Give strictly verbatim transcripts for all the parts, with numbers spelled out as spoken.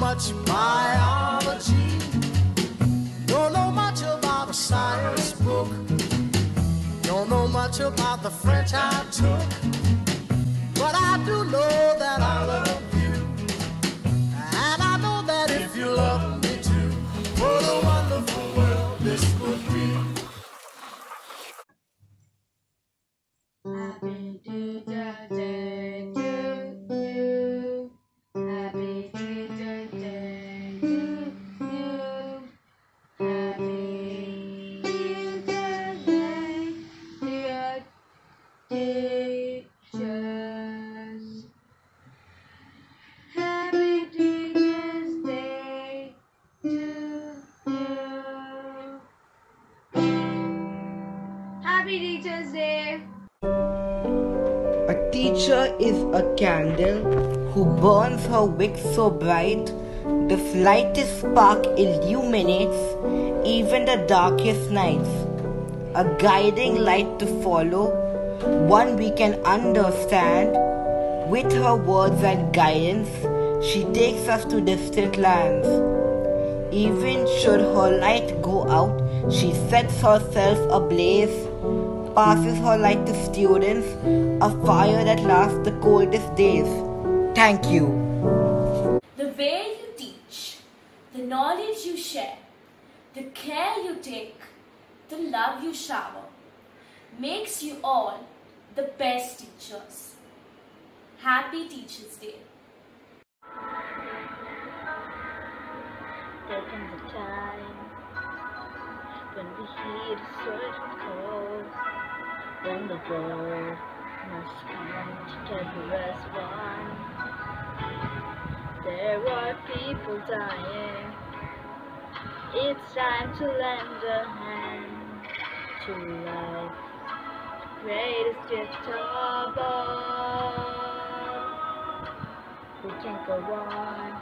much biology, don't know much about a science book, don't know much about the French I took, but I do know that I love you, and I know that if you love me too, what a wonderful world this would be. Happy Teacher's Day to you. Happy Teacher's Day to you. Happy Teacher's Day, dear teachers. Happy Teacher's Day to you. Happy Teacher's Day. A teacher is a candle who burns her wick so bright the slightest spark illuminates even the darkest nights. A guiding light to follow, one we can understand. With her words and guidance, she takes us to distant lands. Even should her light go out, she sets herself ablaze, passes her light to students, a fire that lasts the coldest days. Thank you. The way you teach, the knowledge you share, the care you take, the love you shower, makes you all the best teachers. Happy Teachers' Day. There comes a time when we hear the certain call, when the world must come together as one. There are people dying. It's time to lend a hand to life, greatest gift of all. We can't go on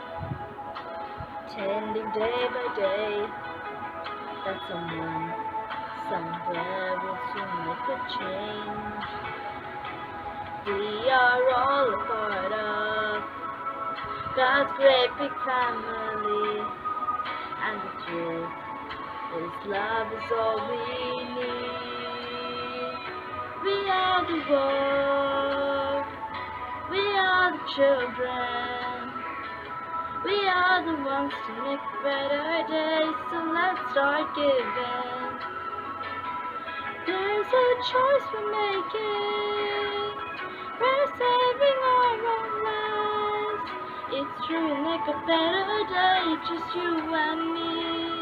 tending day by day that someone somewhere will soon make a change. We are all a part of God's great big family, and the truth is love is all we need. We are the world, we are the children, we are the ones to make a better day, so let's start giving. There's a choice we're making, we're saving our own lives. It's true, we'll make a better day, just you and me.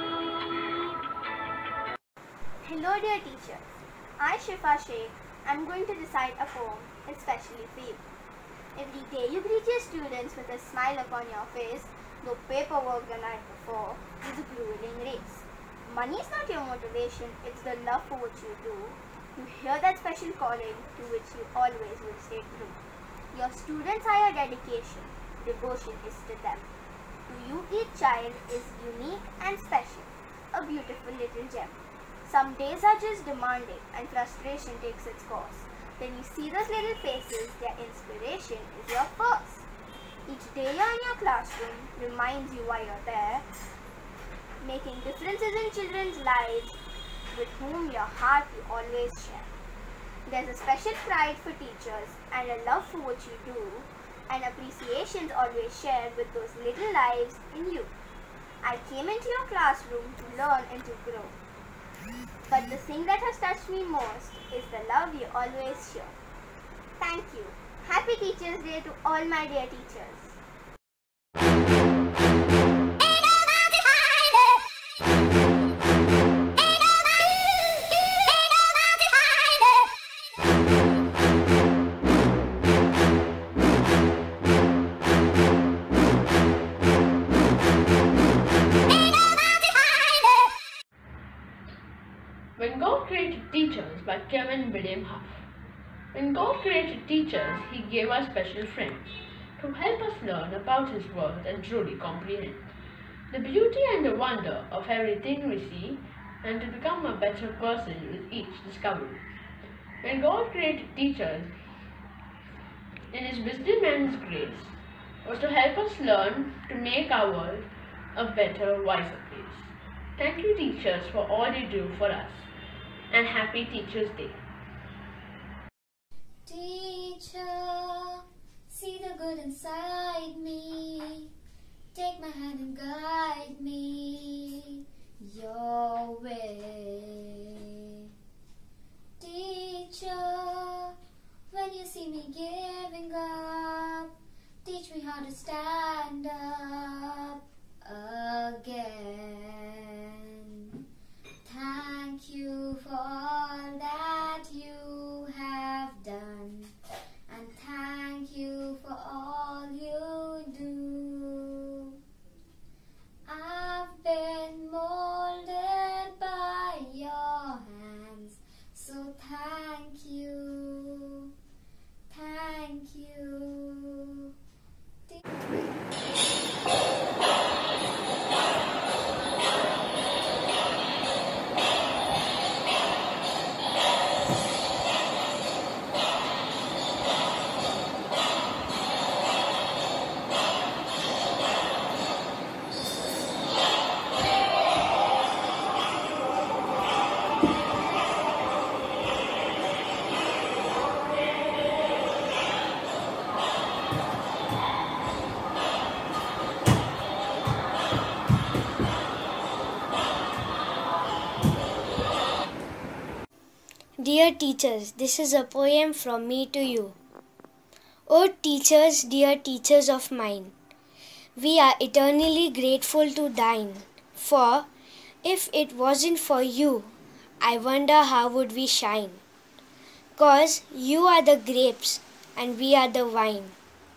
Hello dear teachers, I Shifa Sheikh am going to recite a poem especially for you. Every day you greet your students with a smile upon your face, though paperwork the night before is a grueling race. Money is not your motivation, it's the love for what you do. You hear that special calling to which you always will stay true. Your students are your dedication, devotion is to them. To you each child is unique and special, a beautiful little gem. Some days are just demanding and frustration takes its course. Then you see those little faces, their inspiration is your force. Each day you're in your classroom reminds you why you're there, making differences in children's lives with whom your heart you always share. There's a special pride for teachers and a love for what you do, and appreciations always shared with those little lives in you. I came into your classroom to learn and to grow. But the thing that has touched me most is the love you always show. Thank you. Happy Teachers' Day to all my dear teachers. When God Created Teachers by Kevin William Huff. When God created teachers, He gave us special friends to help us learn about His world and truly comprehend the beauty and the wonder of everything we see, and to become a better person with each discovery. When God created teachers, in His wisdom and His grace, was to help us learn to make our world a better, wiser place. Thank you, teachers, for all you do for us, and happy Teachers' Day. Teacher, see the good inside me. Take my hand and guide me your way. Teacher, when you see me giving up, teach me how to stand up again. Thank you for all that you have done, and thank you for all you do. I've been molded by your hands, so thank you, thank you. Dear teachers, this is a poem from me to you. O teachers, dear teachers of mine, we are eternally grateful to thine, for if it wasn't for you, I wonder how would we shine. 'Cause you are the grapes and we are the wine.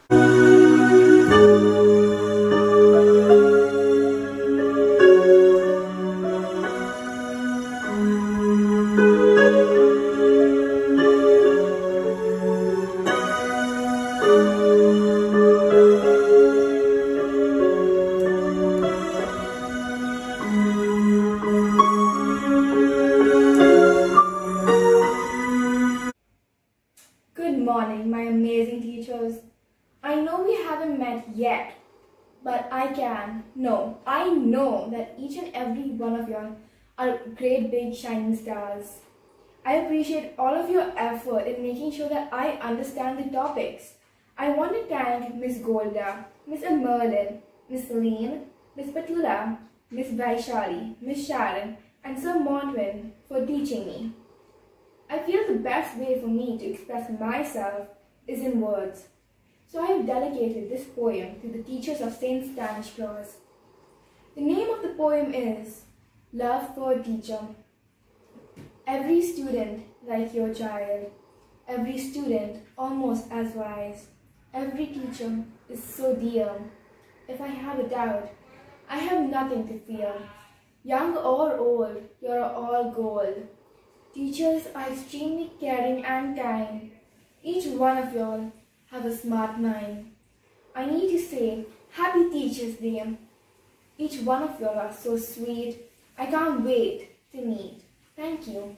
Good morning, my amazing teachers. I know we haven't met yet, but I can, no, I know that each and every one of you are great big shining stars. I appreciate all of your effort in making sure that I understand the topics. I want to thank Miss Golda, Miss Merlin, Miss Celine, Miss Patula, Miss Vaishali, Miss Sharon, and Sir Montwin for teaching me. I feel the best way for me to express myself is in words. So I have dedicated this poem to the teachers of Saint Stanislaus. The name of the poem is Love for a Teacher. Every student like your child, every student almost as wise, every teacher is so dear. If I have a doubt, I have nothing to fear. Young or old, you're all gold. Teachers are extremely caring and kind. Each one of y'all have a smart mind. I need to say Happy Teachers' Day. Each one of y'all are so sweet. I can't wait to meet. Thank you.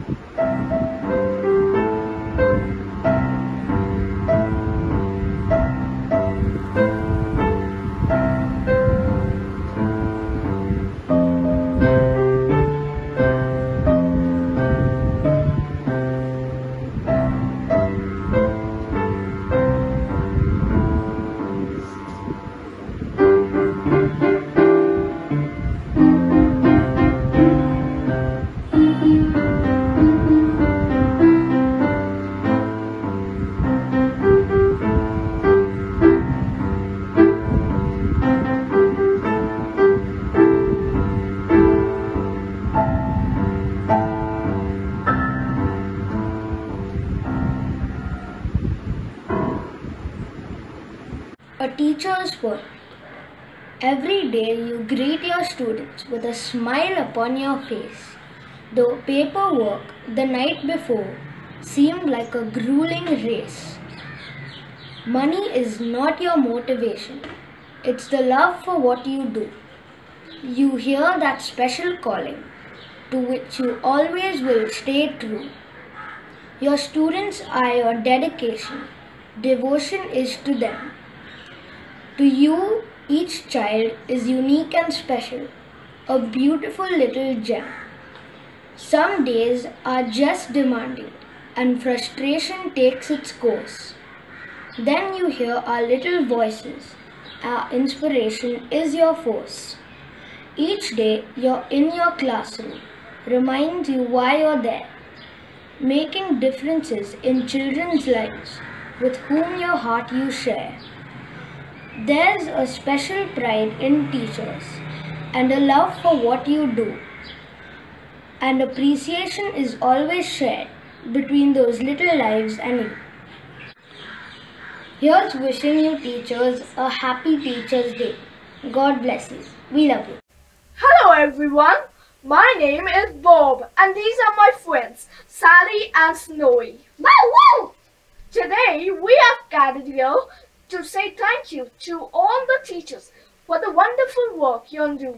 A teacher's word. Every day you greet your students with a smile upon your face, though paperwork the night before seemed like a grueling race. Money is not your motivation, it's the love for what you do. You hear that special calling to which you always will stay true. Your students are your dedication, devotion is to them. To you, each child is unique and special, a beautiful little gem. Some days are just demanding, and frustration takes its course. Then you hear our little voices. Our inspiration is your force. Each day you're in your classroom reminds you why you're there, making differences in children's lives with whom your heart you share. There's a special pride in teachers and a love for what you do. And appreciation is always shared between those little lives and you. Here's wishing you teachers a happy Teachers' Day. God bless you. We love you. Hello everyone, my name is Bob and these are my friends Sally and Snowy. Wow, wow! Today we have gathered here to say thank you to all the teachers for the wonderful work you do.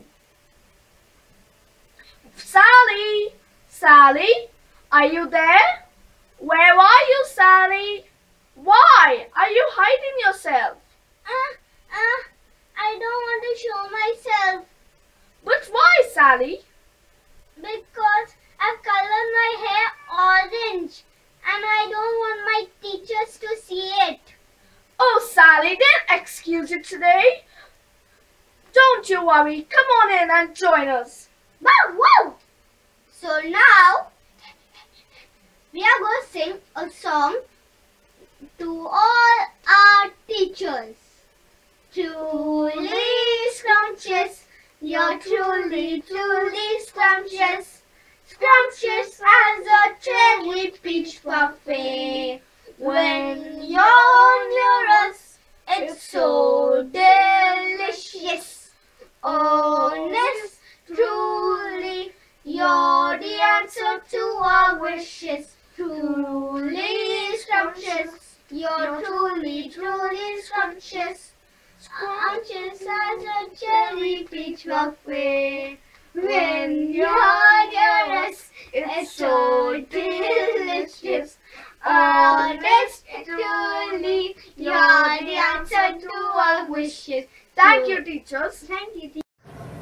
Sally, Sally, are you there? Where are you, Sally? Why are you hiding yourself? Uh, uh, I don't want to show myself. But why, Sally? Because I've colored my hair orange and I don't want my teachers to see it. Oh, Sally, don't excuse it today. Don't you worry. Come on in and join us. Wow, wow! So now, we are going to sing a song to all our teachers. Truly scrumptious, you're truly, truly scrumptious. Scrumptious as a cherry peach parfait. When you're near us, it's so delicious. Honest, truly, you're the answer to our wishes. Truly scrumptious, you're truly, truly scrumptious. Scrumptious as a cherry peach parfait. When you're near us, it's so delicious. Honest, truly, you're the answer to our wishes. Thank you, teachers. Thank you, teachers.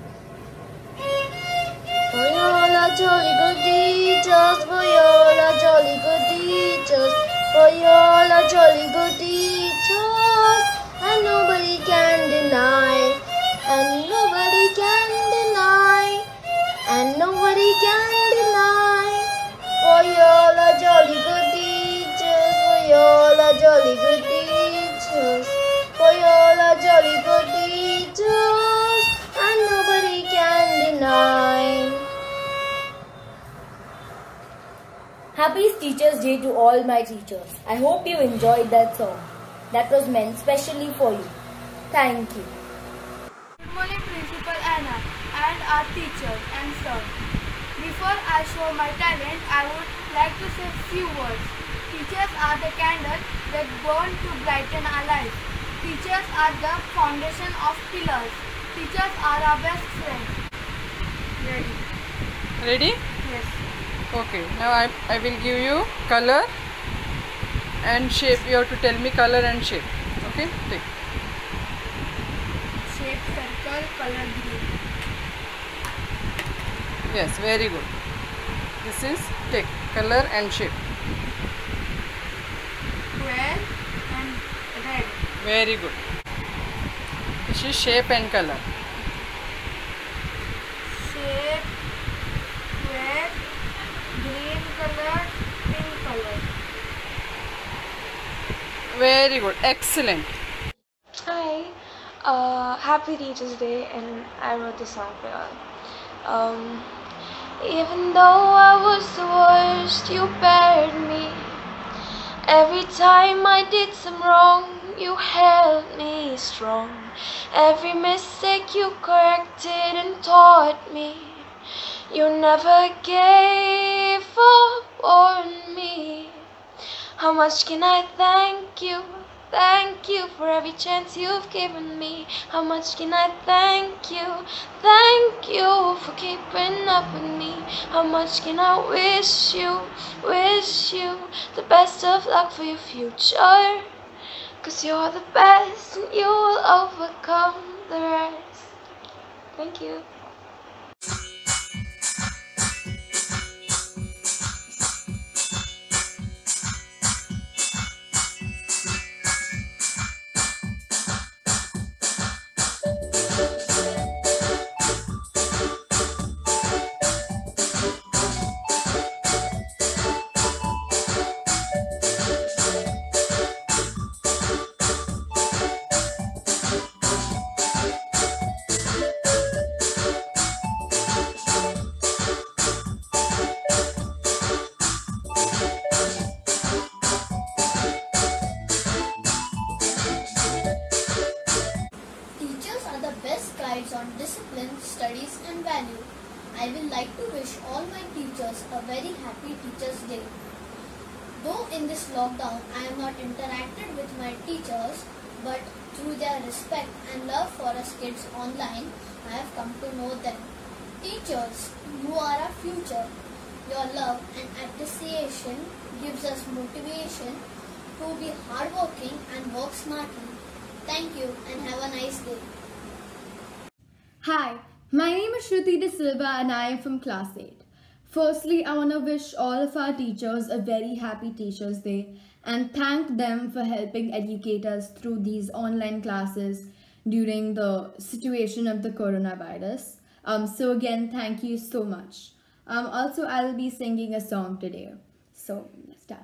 For y'all are jolly good teachers, for y'all are jolly good teachers, for y'all are jolly good teachers, and nobody can deny, and nobody can deny, and nobody can deny. For y'all are jolly good teachers, for y'all are jolly good teachers, for y'all are jolly good teachers, and nobody can deny. Happy Teachers' Day to all my teachers. I hope you enjoyed that song. That was meant specially for you. Thank you. Good morning, Principal Anna and our teachers and sir. Before I show my talent, I would like to say a few words. Teachers are the candle that burn to brighten our lives. Teachers are the foundation of pillars. Teachers are our best friends. Ready? Ready? Yes. Okay, now I, I will give you color and shape. You have to tell me color and shape. Okay, take. Shape circle, color green. Yes, very good. This is take color and shape. Square and red. Very good. This is shape and color. Shape, square, green color, pink color. Very good. Excellent. Hi. Uh, happy Teachers' Day, and I wrote this song for y'all. Um, even though I was the worst, you buried me. Every time I did some wrong, you held me strong. Every mistake you corrected and taught me. You never gave up on me. How much can I thank you? Thank you for every chance you've given me. How much can I thank you? Thank you for keeping up with me. How much can I wish you, wish you the best of luck for your future? 'cause you're the best and you'll overcome the rest. Thank you. Teachers are the best guides on discipline, studies and value. I will like to wish all my teachers a very happy Teachers' Day. Though in this lockdown I have not interacted with my teachers, but through their respect and love for us kids online, I have come to know them. Teachers, you are our future. Your love and appreciation gives us motivation to be hardworking and work smartly. Thank you and have a nice day. Hi, my name is Shruti De Silva and I am from class eight. Firstly, I want to wish all of our teachers a very happy Teachers' Day and thank them for helping educate us through these online classes during the situation of the coronavirus. Um, so again, thank you so much. Um, also, I'll be singing a song today. So, let's start.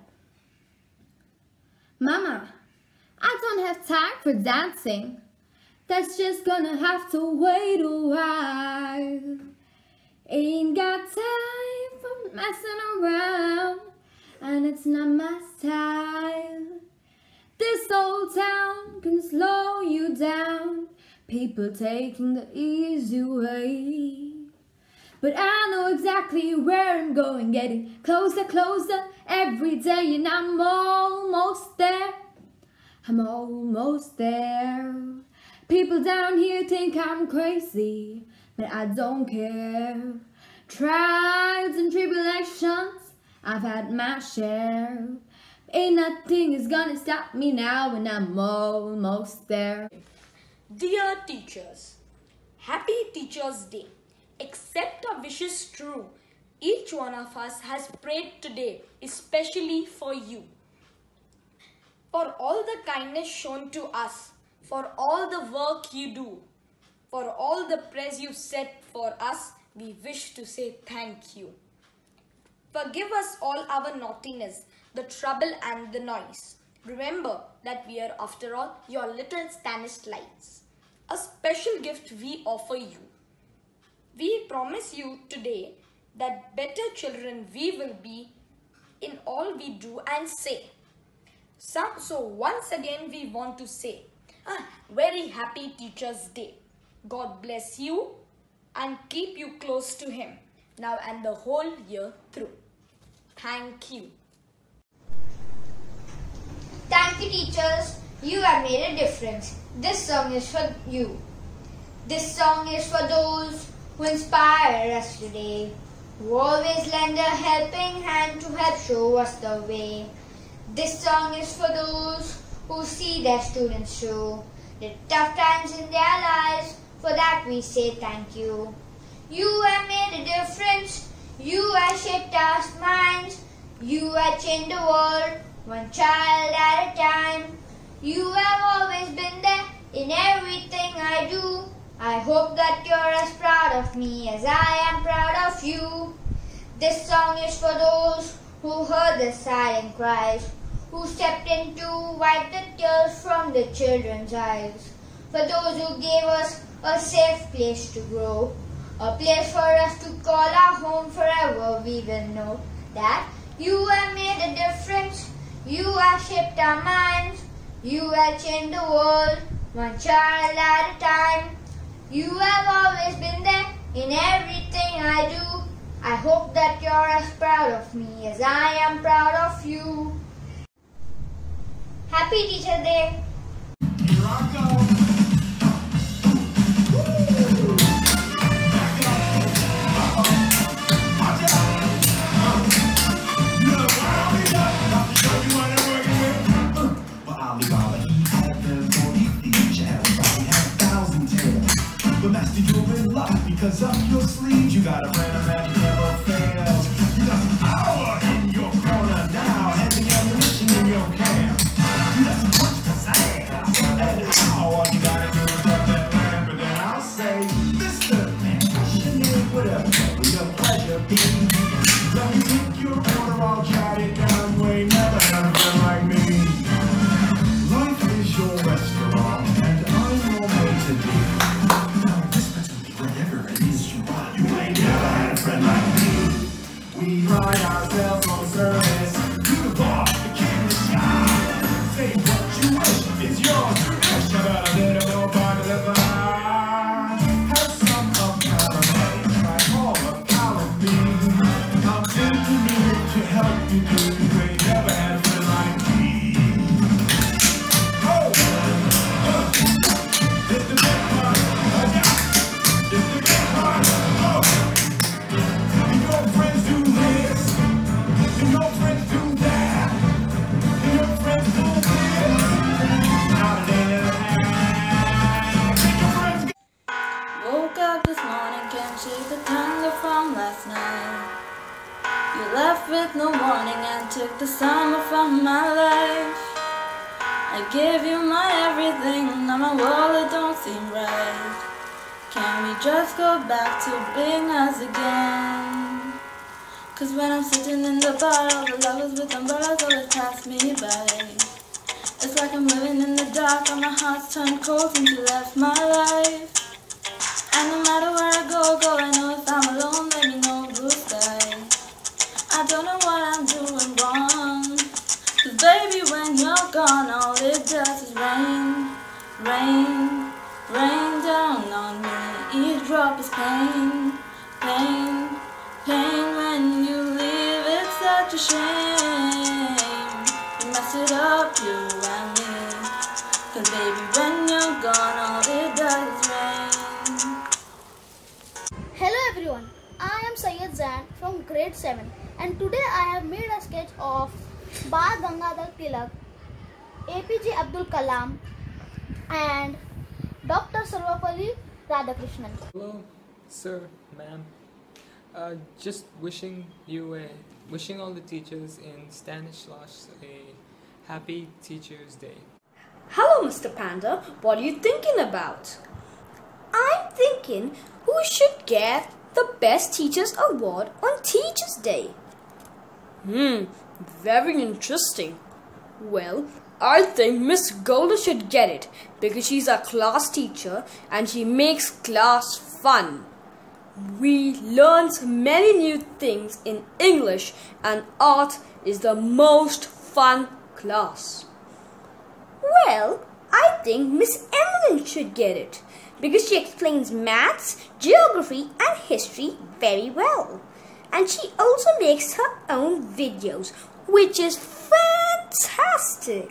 Mama, I don't have time for dancing. That's just gonna have to wait a while. Ain't got time for messing around, and it's not my style. This old town can slow you down, people taking the easy way. But I know exactly where I'm going, getting closer, closer every day, and I'm almost there. I'm almost there. People down here think I'm crazy, but I don't care. Trials and tribulations, I've had my share. Ain't nothing is gonna stop me now, and I'm almost there. Dear teachers, happy Teachers' Day. Accept our wishes true. Each one of us has prayed today, especially for you. For all the kindness shown to us, for all the work you do, for all the praise you set for us, we wish to say thank you. Forgive us all our naughtiness, the trouble and the noise. Remember that we are, after all, your little St.Stanislaus. A special gift we offer you. We promise you today that better children we will be in all we do and say. So, so once again we want to say, ah, very happy Teachers' Day. God bless you and keep you close to Him now and the whole year through. Thank you. Thank you, teachers. You have made a difference. This song is for you. This song is for those who inspire us today, who always lend a helping hand to help show us the way. This song is for those who see their students through the tough times in their lives. For that we say thank you. You have made a difference. You have shaped our minds. You have changed the world, one child at a time. You have always been there in everything I do. I hope that you're as proud of me as I am proud of you. This song is for those who heard the silent cries, who stepped in to wipe the tears from the children's eyes. For those who gave us a safe place to grow, a place for us to call our home forever. We will know that you have made a difference. You have shaped our minds. You have changed the world, one child at a time. You have always been there in everything I do. I hope that you're as proud of me as I am proud of you. Happy Teacher Day! Here I go. I'll be bobbing. Because up your sleeves, you got a friend that never fails. You got some power in your corner now, and the ammunition in your camp. You got some punch to say, and now all you gotta do is love that land. But then I'll say, Mister Passionate, whatever, with a pleasure be. Let me take your order, I'll jot it down. You ain't never had a friend like me. Life is your restaurant, and I'm your maitre d'. Now whisper to me whatever it is you want. You ain't never had a friend like me. We pride ourselves on service. To the bar, the king, the sky. Say what you wish, it's yours to wish. About a little more part of the bar. Have some of caramel, try all of column B. I'm taking it to help you do. You ain't never had a friend like me. Oh! Uh, it's the big part. Uh, yeah. It's the big part. Oh! And your friends do this. And your friends do that. And your friends do this. How did they never have? And your friends get Woke up this morning, can't shake the thunder from last night. You left with no warning and took the summer from my life. I gave you my everything, now my wallet don't seem right. Can we just go back to being us again? Cause when I'm sitting in the bar, all the lovers with umbrellas always pass me by. It's like I'm living in the dark, and my heart's turned cold since you left my life. And no matter where I go, go, I know if I'm alone, let me know blue sky. I don't know what I'm doing wrong. Cause baby, when you're gone, all it does is rain, rain, rain down on me. Each drop is pain, pain, pain. When you leave, it's such a shame. You mess it up, you and me. Cause baby, when you're gone, all it does is rain. Hello everyone, I am Syed Zain from grade seven, and today I have made a sketch of Bal Gangadhar Tilak, A P J Abdul Kalam and Doctor Sarvapalli Radhakrishnan. Hello, sir, ma'am. Uh, just wishing you a, wishing all the teachers in Stanislaus a happy Teachers' Day. Hello, Mister Panda. What are you thinking about? I'm thinking who should get the Best Teachers Award on Teachers' Day. Hmm, very interesting. Well, I think Miss Golda should get it because she's a class teacher and she makes class fun. We learn many new things in English, and art is the most fun class. Well, I think Miss Emily should get it because she explains maths, geography and history very well. And she also makes her own videos, which is fantastic.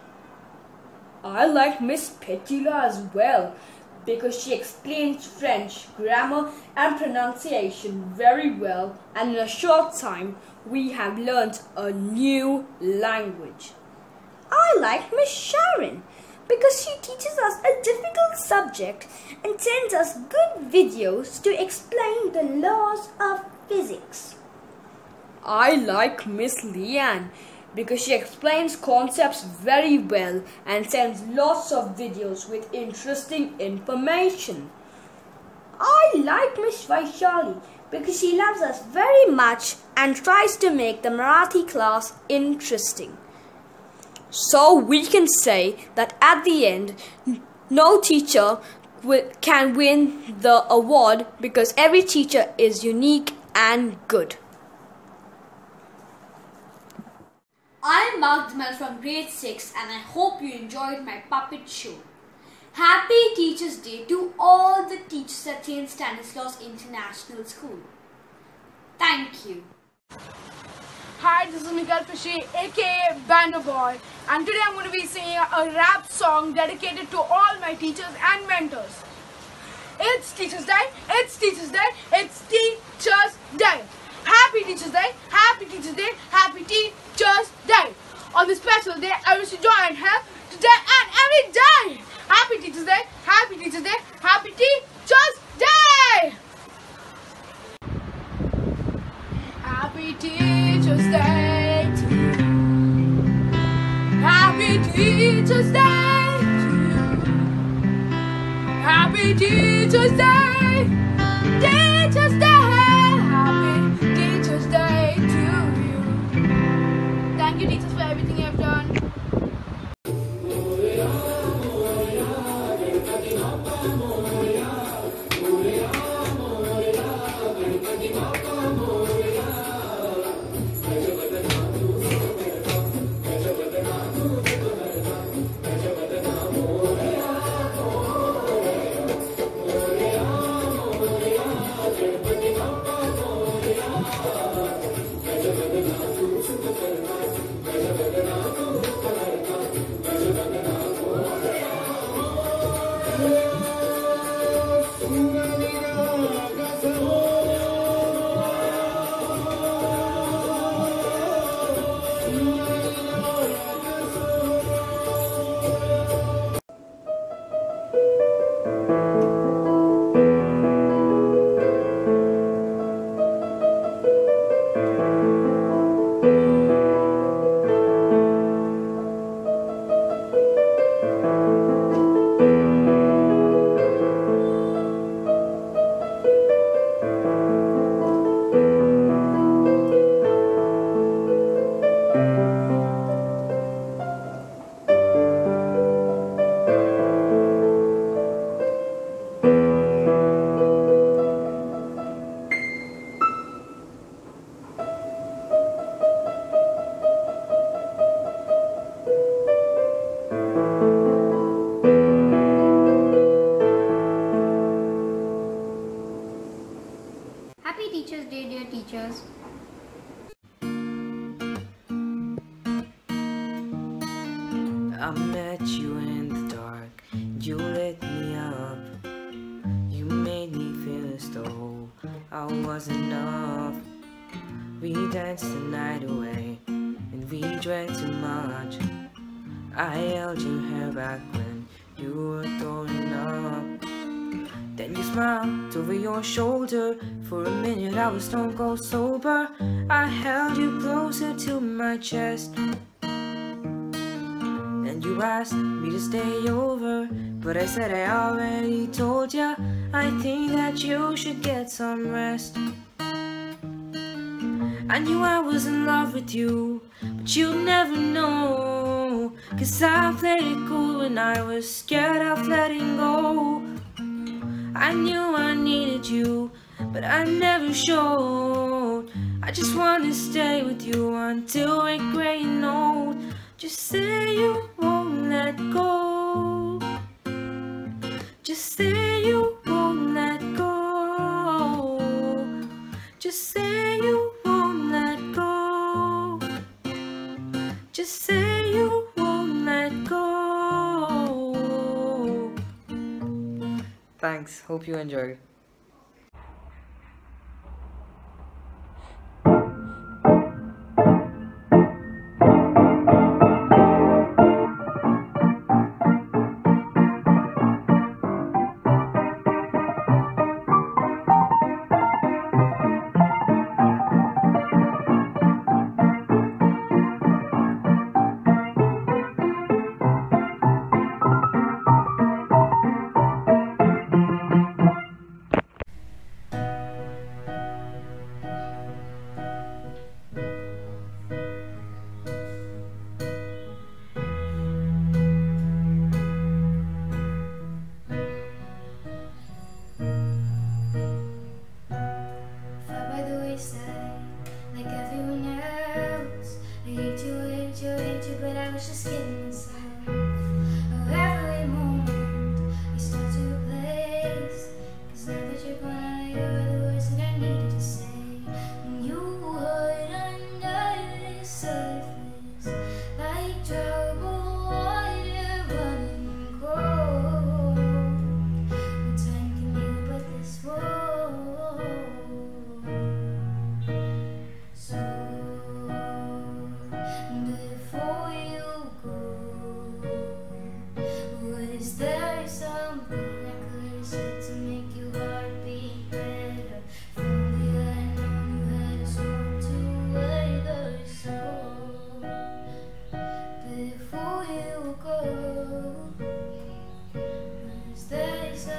I like Miss Petula as well because she explains French grammar and pronunciation very well, and in a short time we have learnt a new language. I like Miss Sharon because she teaches us a difficult subject and sends us good videos to explain the laws of physics. I like Miss Leanne because she explains concepts very well and sends lots of videos with interesting information. I like Miss Vaishali because she loves us very much and tries to make the Marathi class interesting. So we can say that at the end, no teacher can win the award because every teacher is unique and good. I am Magdamel from grade six and I hope you enjoyed my puppet show. Happy Teachers' Day to all the teachers at Saint Stanislaus International School. Thank you. Hi, this is Miguel Pishi, aka Banner Boy, and today I'm going to be singing a rap song dedicated to all my teachers and mentors. It's Teachers' Day, it's Teachers' Day, it's Teachers' Day. Happy Teachers' Day, Happy Teachers' Day, Happy Teachers' Day. On this special day, I wish you joy and health today and every day. Happy Teachers' Day, Happy Teachers' Day, Happy Teachers' Day. Happy Teacher's Day! Teacher's Day! Happy Teacher's Day to you. Thank you, teachers, for everything you have done. Happy Teacher's Day, dear teachers. I met you in the dark, you lit me up. You made me feel as though I wasn't enough. We danced the night away, and we drank too much. I held your hair back when you were throwing up. Then you smiled over your shoulder. For a minute I was stone cold sober. I held you closer to my chest, and you asked me to stay over, but I said I already told ya. I think that you should get some rest. I knew I was in love with you, but you'd never know, 'cause I played it cool when I was scared of letting go. I knew I needed you, but I never showed. I just want to stay with you until we're gray and old. Just say you won't let go. Just say you won't let go. Just say you won't let go. Just say you won't let go. Thanks, hope you enjoyed.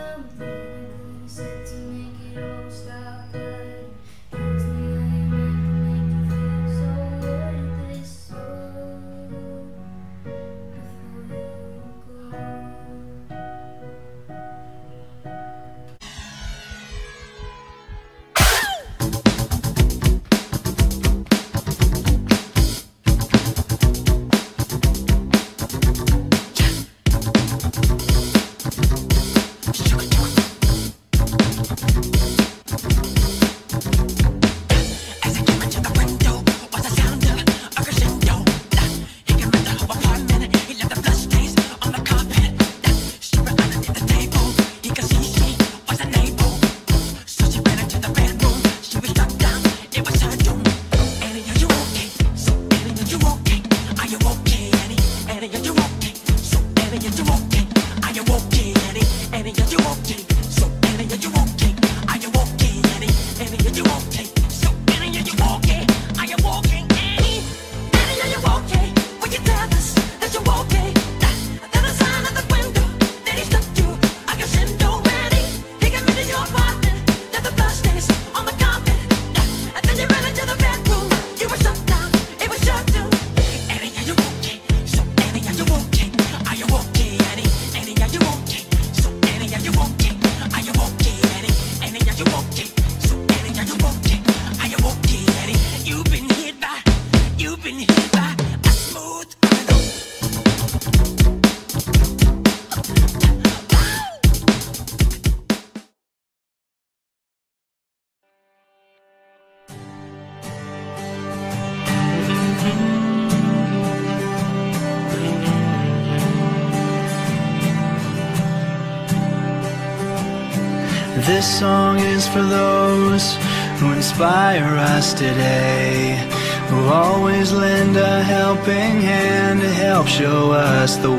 This song is for those who inspire us today, who always lend a helping hand to help show us the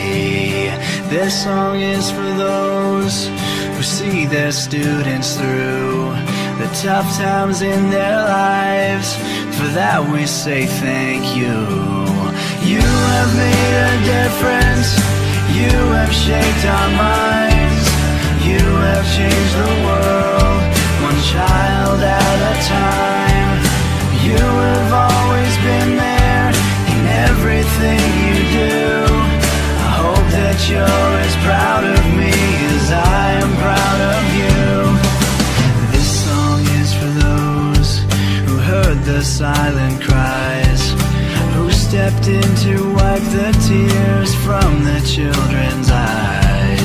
way. This song is for those who see their students through the tough times in their lives. For that we say thank you. You have made a difference. You have shaped our minds. You have changed the world, one child at a time. You have always been there in everything you do. I hope that you're as proud of me as I am proud of you. This song is for those who heard the silent cries, who stepped in to wipe the tears from the children's eyes.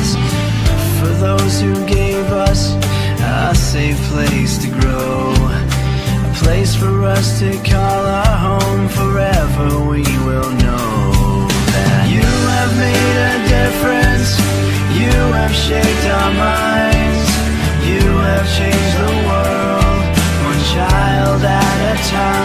For those who gave us a safe place to grow, a place for us to call our home. Forever we will know that you have made a difference. You have shaped our minds. You have changed the world, one child at a time.